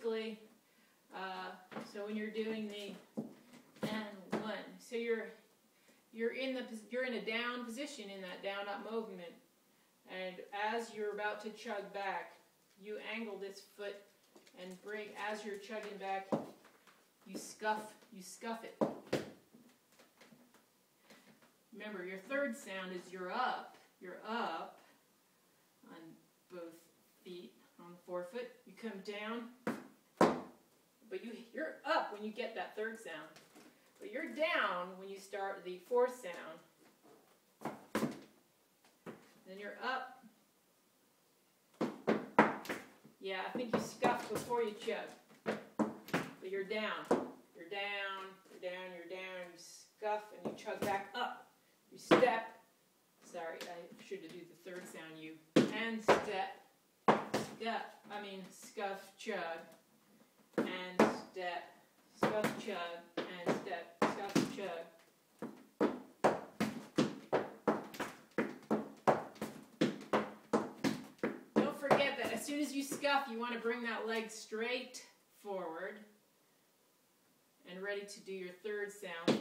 acoustically. So when you're doing the and one, so you're in a down position in that down up movement, and as you're about to chug back, you angle this foot and bring, as you're chugging back, you scuff it. Remember, your third sound is you're up on both feet on the forefoot. You come down, but you're up when you get that third sound. But you're down when you start the fourth sound. Then you're up. Yeah, I think you scuff before you chug. But you're down. You're down, you're down, you're down. You scuff and you chug back up. You step. Sorry, I should have done the third sound. You and step. Scuff, chug, and step. Scuff, chug, and step. Scuff, chug. Don't forget that as soon as you scuff, you want to bring that leg straight forward and ready to do your third sound.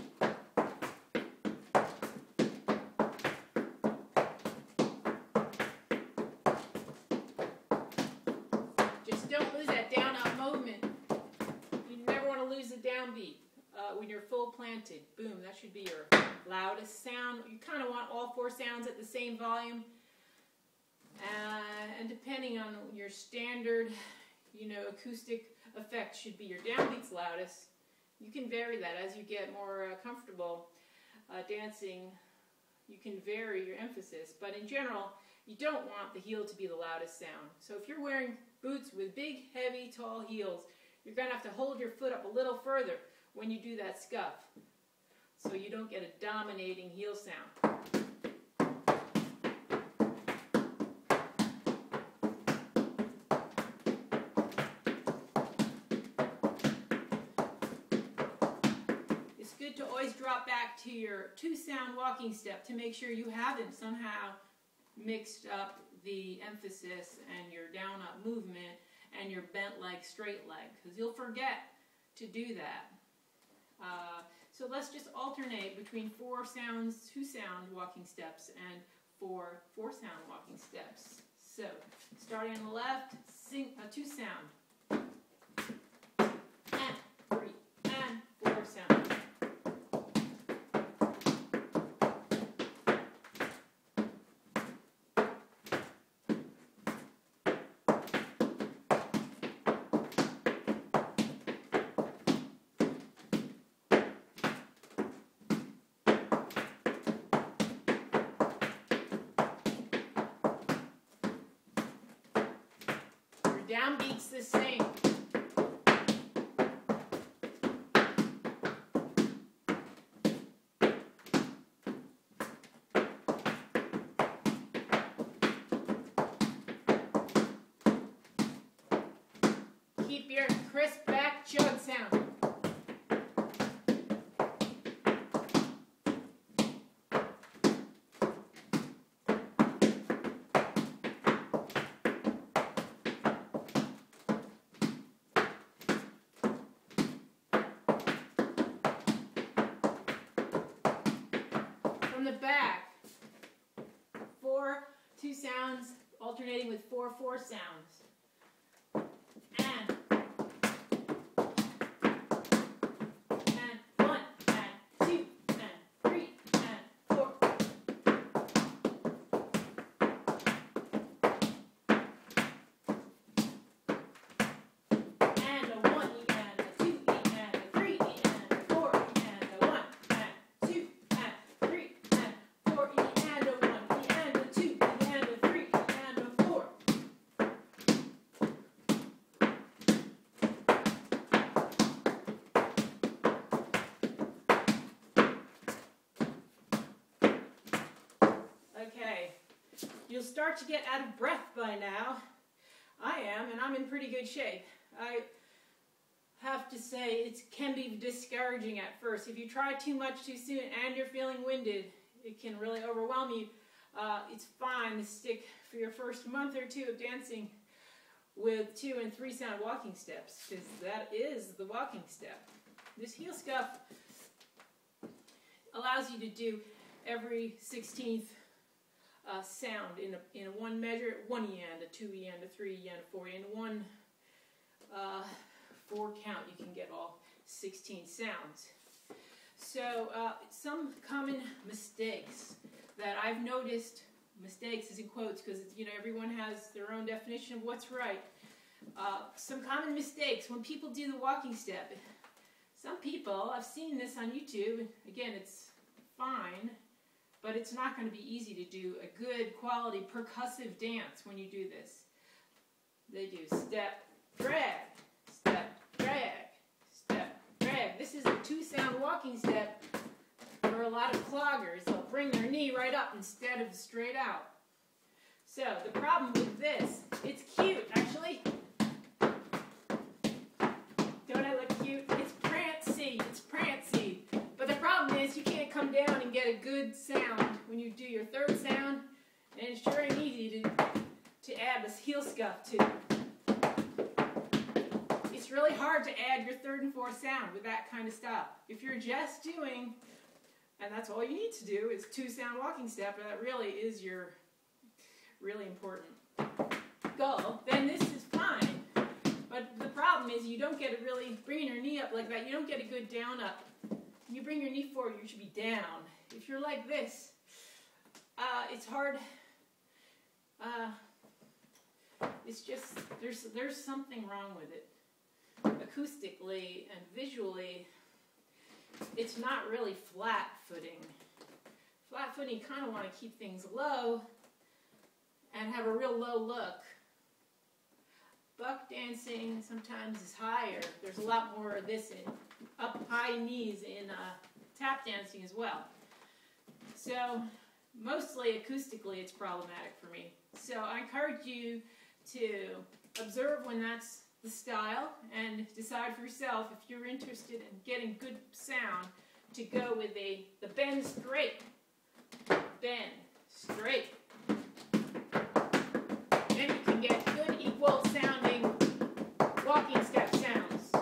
Don't lose that down up movement. You never want to lose the downbeat when you're full planted. Boom, that should be your loudest sound. You kind of want all four sounds at the same volume. And depending on your standard, acoustic effect should be your downbeat's loudest. You can vary that as you get more comfortable dancing. You can vary your emphasis, but in general, you don't want the heel to be the loudest sound. So if you're wearing boots with big, heavy, tall heels, you're going to have to hold your foot up a little further when you do that scuff, so you don't get a dominating heel sound. It's good to always drop back to your two-sound walking step to make sure you haven't somehow mixed up the emphasis and your down up movement and your bent leg, straight leg, because you'll forget to do that. So let's just alternate between two-sound walking steps and four-sound walking steps. So starting on the left, sing a two-sound, and three, and four sound. Downbeat's the same. Keep your crisp back chug sound. From the back, two sounds alternating with four sounds. And one, and two, and three, and four. And a one, and a two, and a three, and a four, and a one, and two, and three, and four, and a one, and a two, and a three, and a four. Okay, you'll start to get out of breath by now. I am, and I'm in pretty good shape. I have to say it can be discouraging at first. If you try too much too soon and you're feeling winded, it can really overwhelm you. It's fine to stick for your first month or two of dancing with 2 and 3 sound walking steps, because that is the walking step. This heel scuff allows you to do every 16th sound in a one measure, 1 yen, a 2 yen, a 3 yen, a 4 yen, 1 4 count. You can get all 16 sounds. So some common mistakes that I've noticed, mistakes is in quotes because everyone has their own definition of what's right. Some common mistakes when people do the walking step. Some people, I've seen this on YouTube, again it's fine, but it's not going to be easy to do a good quality percussive dance when you do this. They do step, drag, step, drag, step, drag. This is a 2 sound walking step for a lot of cloggers. They'll bring their knee right up instead of straight out. So the problem with this, it's cute actually. Don't I look cute? It's prancy, it's prancy. But the problem is you can't come down and get a good sound when you do your 3rd sound, and it's sure ain't easy to add this heel scuff to. It's really hard to add your 3rd and 4th sound with that kind of style. If you're just doing, and that's all you need to do, is 2 sound walking step, and that really is your really important goal, then this is fine. But the problem is you don't get it really, bringing your knee up like that, you don't get a good down up. When you bring your knee forward, you should be down. If you're like this, it's hard. It's just, there's something wrong with it. Acoustically and visually, it's not really flat-footing. Flat-footing, you kind of want to keep things low and have a real low look. Buck dancing sometimes is higher. There's a lot more of this in up high knees in tap dancing as well. So mostly acoustically it's problematic for me. So I encourage you to observe when that's the style and decide for yourself if you're interested in getting good sound to go with the bend straight. Bend straight. Then you can get good equal sounding walking step sounds.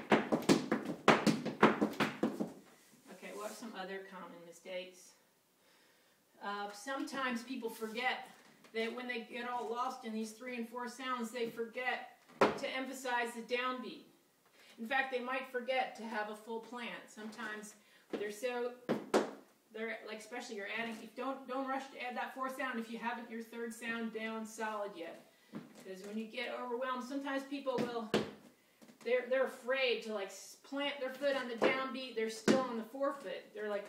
Okay, what are some other common mistakes? Sometimes people forget that when they get all lost in these 3 and 4 sounds, they forget to emphasize the downbeat. In fact, they might forget to have a full plant. Sometimes they're like, especially you're adding, don't rush to add that 4th sound if you haven't your 3rd sound down solid yet. Because when you get overwhelmed, sometimes people will, they're afraid to like plant their foot on the downbeat. They're still on the 4-foot. They're like,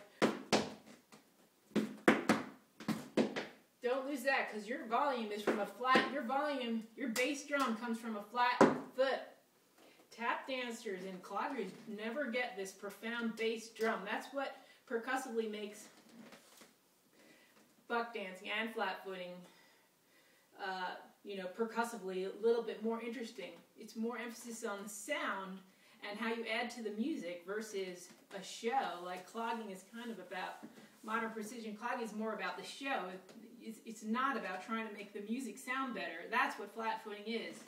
don't lose that, because your volume is from a flat, your bass drum comes from a flat foot. Tap dancers and cloggers never get this profound bass drum. That's what percussively makes buck dancing and flat-footing, percussively a little bit more interesting. It's more emphasis on the sound and how you add to the music versus a show. Like clogging is kind of about, modern precision clogging is more about the show. It's not about trying to make the music sound better. That's what flat-footing is.